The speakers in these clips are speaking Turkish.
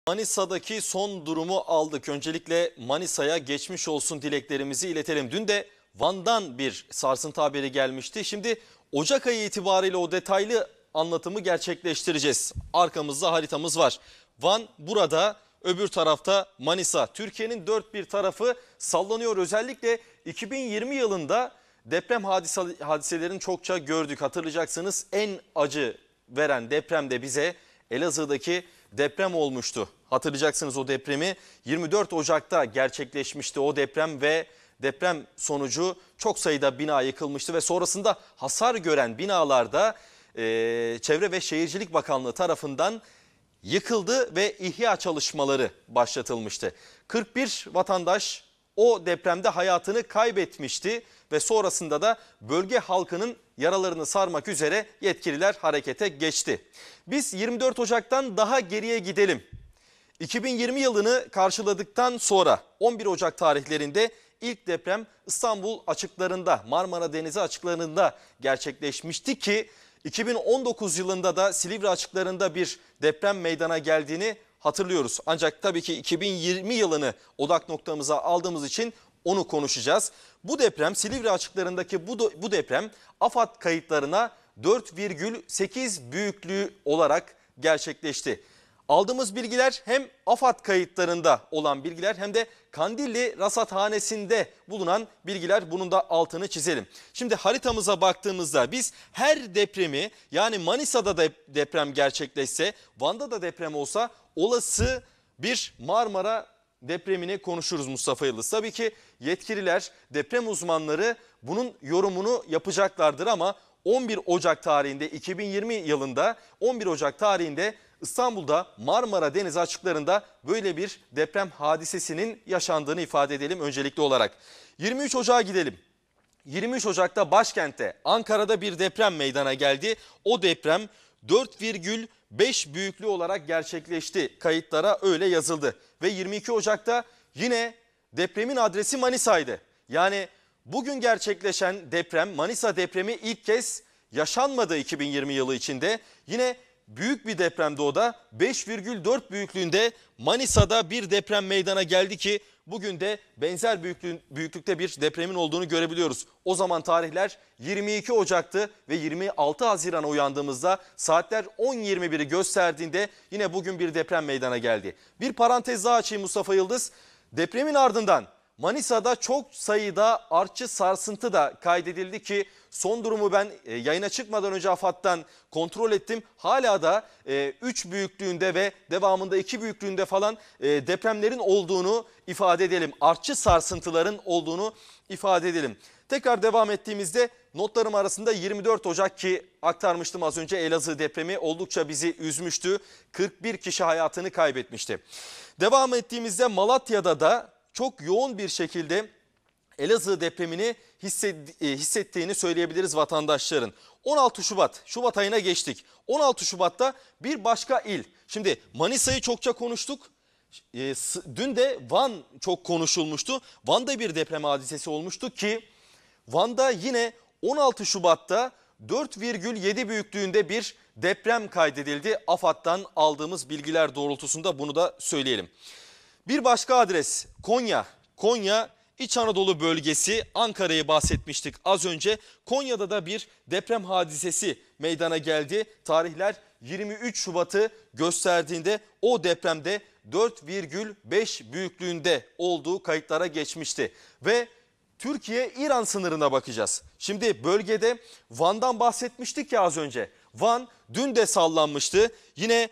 Manisa'daki son durumu aldık. Öncelikle Manisa'ya geçmiş olsun dileklerimizi iletelim. Dün de Van'dan bir sarsıntı haberi gelmişti. Şimdi Ocak ayı itibariyle o detaylı anlatımı gerçekleştireceğiz. Arkamızda haritamız var. Van burada, öbür tarafta Manisa. Türkiye'nin dört bir tarafı sallanıyor. Özellikle 2020 yılında deprem hadiselerini çokça gördük. Hatırlayacaksınız, en acı veren deprem de bize Elazığ'daki deprem olmuştu. Hatırlayacaksınız, o depremi 24 Ocak'ta gerçekleşmişti o deprem ve deprem sonucu çok sayıda bina yıkılmıştı ve sonrasında hasar gören binalarda Çevre ve Şehircilik Bakanlığı tarafından yıkıldı ve ihya çalışmaları başlatılmıştı. 41 vatandaş o depremde hayatını kaybetmişti ve sonrasında da bölge halkının yaralarını sarmak üzere yetkililer harekete geçti. Biz 24 Ocak'tan daha geriye gidelim. 2020 yılını karşıladıktan sonra 11 Ocak tarihlerinde ilk deprem İstanbul açıklarında, Marmara Denizi açıklarında gerçekleşmişti ki 2019 yılında da Silivri açıklarında bir deprem meydana geldiğini hatırlıyoruz. Ancak tabii ki 2020 yılını odak noktamıza aldığımız için onu konuşacağız. Bu deprem, Silivri açıklarındaki bu deprem AFAD kayıtlarına 4,8 büyüklüğü olarak gerçekleşti. Aldığımız bilgiler hem AFAD kayıtlarında olan bilgiler hem de Kandilli Rasathanesi'nde bulunan bilgiler, bunun da altını çizelim. Şimdi haritamıza baktığımızda biz her depremi, yani Manisa'da da deprem gerçekleşse, Van'da da deprem olsa olası bir Marmara depremini konuşuruz Mustafa Yıldız. Tabii ki yetkililer, deprem uzmanları bunun yorumunu yapacaklardır ama 11 Ocak tarihinde, 2020 yılında 11 Ocak tarihinde İstanbul'da Marmara Denizi açıklarında böyle bir deprem hadisesinin yaşandığını ifade edelim öncelikli olarak. 23 Ocak'a gidelim. 23 Ocak'ta başkentte, Ankara'da bir deprem meydana geldi. O deprem 4,5 büyüklüğü olarak gerçekleşti. Kayıtlara öyle yazıldı. Ve 22 Ocak'ta yine depremin adresi Manisa'ydı. Yani bugün gerçekleşen deprem, Manisa depremi ilk kez yaşanmadı 2020 yılı içinde. Yine büyük bir depremdi o da, 5,4 büyüklüğünde Manisa'da bir deprem meydana geldi ki bugün de benzer büyüklükte bir depremin olduğunu görebiliyoruz. O zaman tarihler 22 Ocak'tı ve 26 Haziran'a uyandığımızda saatler 10.21'i gösterdiğinde yine bugün bir deprem meydana geldi. Bir parantez daha açayım Mustafa Yıldız. Depremin ardından Manisa'da çok sayıda artçı sarsıntı da kaydedildi ki son durumu ben yayına çıkmadan önce AFAD'dan kontrol ettim. Hala da 3 büyüklüğünde ve devamında 2 büyüklüğünde falan depremlerin olduğunu ifade edelim. Artçı sarsıntıların olduğunu ifade edelim. Tekrar devam ettiğimizde notlarım arasında 24 Ocak ki aktarmıştım az önce, Elazığ depremi oldukça bizi üzmüştü. 41 kişi hayatını kaybetmişti. Devam ettiğimizde Malatya'da da çok yoğun bir şekilde Elazığ depremini hissettiğini söyleyebiliriz vatandaşların. 16 Şubat ayına geçtik. 16 Şubat'ta bir başka il. Şimdi Manisa'yı çokça konuştuk. Dün de Van çok konuşulmuştu. Van'da bir deprem hadisesi olmuştu ki Van'da yine 16 Şubat'ta 4,7 büyüklüğünde bir deprem kaydedildi. AFAD'dan aldığımız bilgiler doğrultusunda bunu da söyleyelim. Bir başka adres Konya İç Anadolu bölgesi, Ankara'yı bahsetmiştik az önce. Konya'da da bir deprem hadisesi meydana geldi. Tarihler 23 Şubat'ı gösterdiğinde o depremde 4,5 büyüklüğünde olduğu kayıtlara geçmişti. Ve Türkiye-İran sınırına bakacağız. Şimdi bölgede Van'dan bahsetmiştik ya az önce. Van dün de sallanmıştı. Yine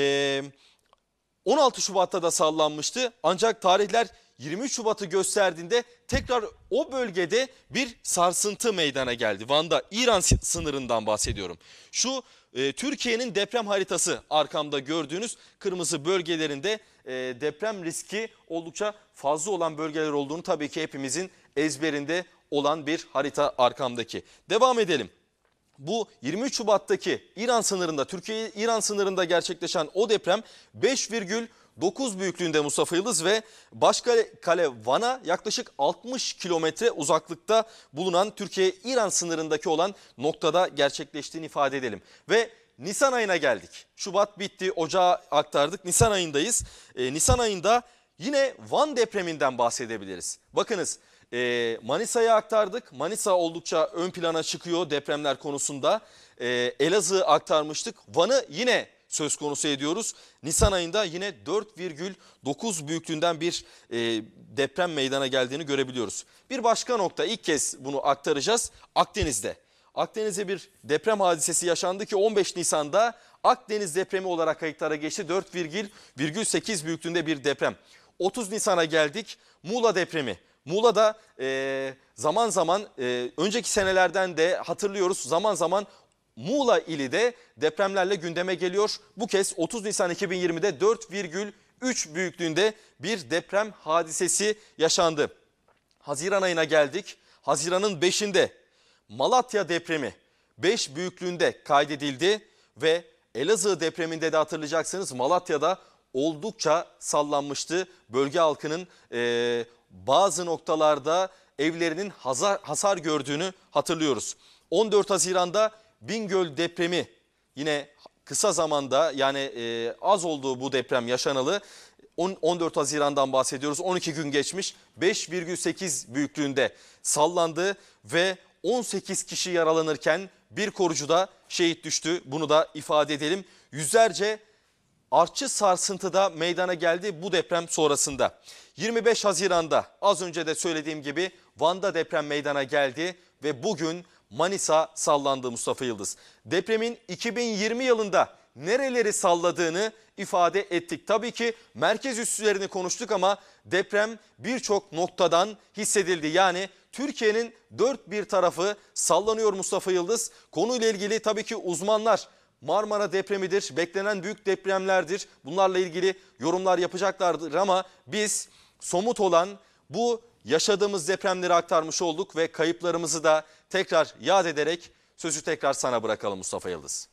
16 Şubat'ta da sallanmıştı. Ancak tarihler 23 Şubat'ı gösterdiğinde tekrar o bölgede bir sarsıntı meydana geldi. Van'da, İran sınırından bahsediyorum. Şu Türkiye'nin deprem haritası, arkamda gördüğünüz kırmızı bölgelerinde deprem riski oldukça fazla olan bölgeler olduğunu tabii ki hepimizin ezberinde olan bir harita arkamdaki. Devam edelim. Bu 23 Şubat'taki İran sınırında, Türkiye-İran sınırında gerçekleşen o deprem 5,9 büyüklüğünde Mustafa Yıldız ve Başkale Van'a yaklaşık 60 kilometre uzaklıkta bulunan Türkiye-İran sınırındaki olan noktada gerçekleştiğini ifade edelim. Ve Nisan ayına geldik. Şubat bitti, Ocağı aktardık. Nisan ayındayız. Nisan ayında yine Van depreminden bahsedebiliriz. Bakınız, Manisa'ya aktardık. Manisa oldukça ön plana çıkıyor depremler konusunda. Elazığ'ı aktarmıştık. Van'ı yine söz konusu ediyoruz. Nisan ayında yine 4,9 büyüklüğünden bir deprem meydana geldiğini görebiliyoruz. Bir başka nokta, ilk kez bunu aktaracağız, Akdeniz'de. Akdeniz'de bir deprem hadisesi yaşandı ki 15 Nisan'da Akdeniz depremi olarak kayıtlara geçti. 4,8 büyüklüğünde bir deprem. 30 Nisan'a geldik, Muğla depremi. Muğla'da zaman zaman önceki senelerden de hatırlıyoruz, zaman zaman Muğla ili de depremlerle gündeme geliyor. Bu kez 30 Nisan 2020'de 4,3 büyüklüğünde bir deprem hadisesi yaşandı. Haziran ayına geldik. Haziran'ın 5'inde Malatya depremi 5 büyüklüğünde kaydedildi ve Elazığ depreminde de hatırlayacaksınız, Malatya'da oldukça sallanmıştı. Bölge halkının bazı noktalarda evlerinin hasar gördüğünü hatırlıyoruz. 14 Haziran'da Bingöl depremi, yine kısa zamanda, yani az olduğu bu deprem yaşanalı. 14 Haziran'dan bahsediyoruz. 12 gün geçmiş, 5,8 büyüklüğünde sallandı ve 18 kişi yaralanırken bir korucu da şehit düştü. Bunu da ifade edelim. Yüzlerce artçı sarsıntıda meydana geldi bu deprem sonrasında. 25 Haziran'da az önce de söylediğim gibi Van'da deprem meydana geldi ve bugün Manisa sallandı Mustafa Yıldız. Depremin 2020 yılında nereleri salladığını ifade ettik. Tabii ki merkez üsslerini konuştuk ama deprem birçok noktadan hissedildi. Yani Türkiye'nin dört bir tarafı sallanıyor Mustafa Yıldız. Konuyla ilgili tabii ki uzmanlar Marmara depremidir, beklenen büyük depremlerdir, bunlarla ilgili yorumlar yapacaklardır ama biz somut olan bu yaşadığımız depremleri aktarmış olduk ve kayıplarımızı da tekrar yad ederek sözü tekrar sana bırakalım Mustafa Yıldız.